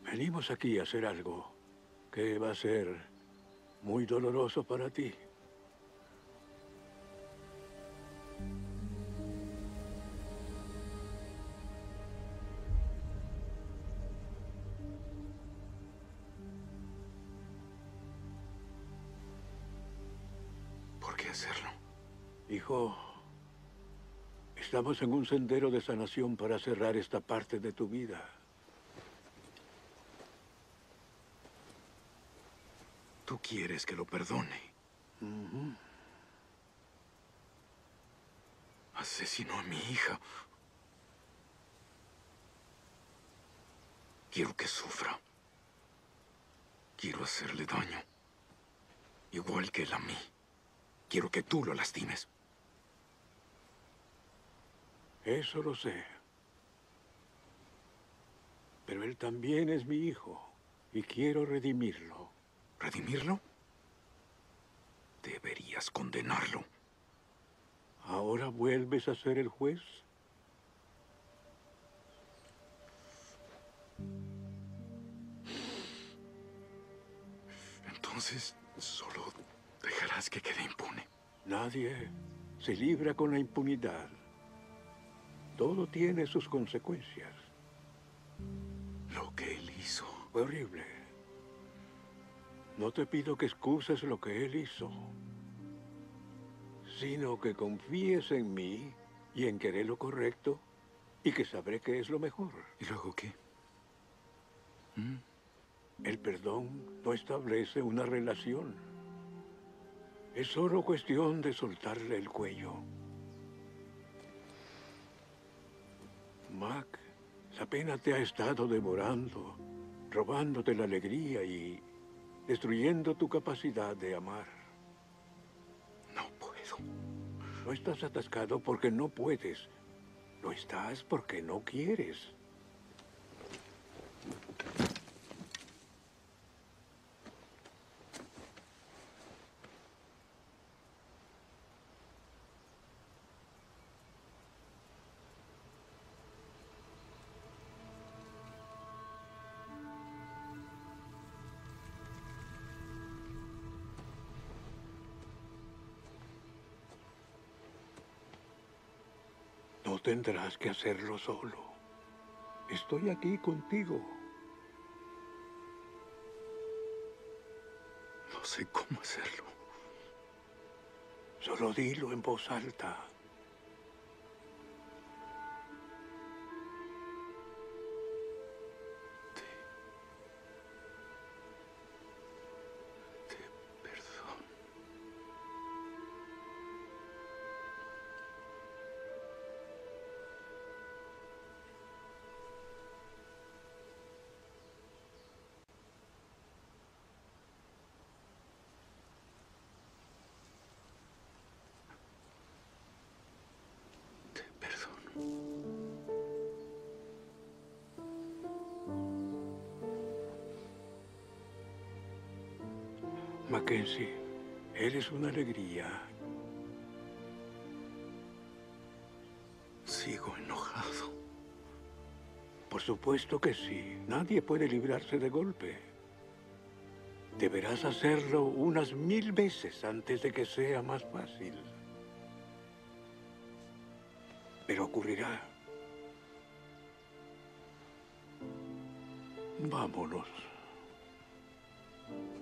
Venimos aquí a hacer algo que va a ser muy doloroso para ti. ¿Por qué hacerlo? Hijo, estamos en un sendero de sanación para cerrar esta parte de tu vida. Tú quieres que lo perdone. Asesinó a mi hija. Quiero que sufra. Quiero hacerle daño. Igual que él a mí. Quiero que tú lo lastimes. Eso lo sé. Pero él también es mi hijo y quiero redimirlo. ¿Redimirlo? Deberías condenarlo. ¿Ahora vuelves a ser el juez? Entonces, solo dejarás que quede impune. Nadie se libra con la impunidad. Todo tiene sus consecuencias. Lo que él hizo. Fue horrible. No te pido que excuses lo que él hizo, sino que confíes en mí y en que haré lo correcto y que sabré que es lo mejor. ¿Y luego qué? El perdón no establece una relación. Es solo cuestión de soltarle el cuello. Mac, la pena te ha estado devorando, robándote la alegría y destruyendo tu capacidad de amar. No puedo. No estás atascado porque no puedes. Lo estás porque no quieres. No tendrás que hacerlo solo. Estoy aquí contigo. No sé cómo hacerlo. Solo dilo en voz alta. Te perdono. Te perdono. Mackenzie, eres una alegría. Sigo enojado. Por supuesto que sí. Nadie puede librarse de golpe. Deberás hacerlo unas 1000 veces antes de que sea más fácil. Pero ocurrirá. Vámonos.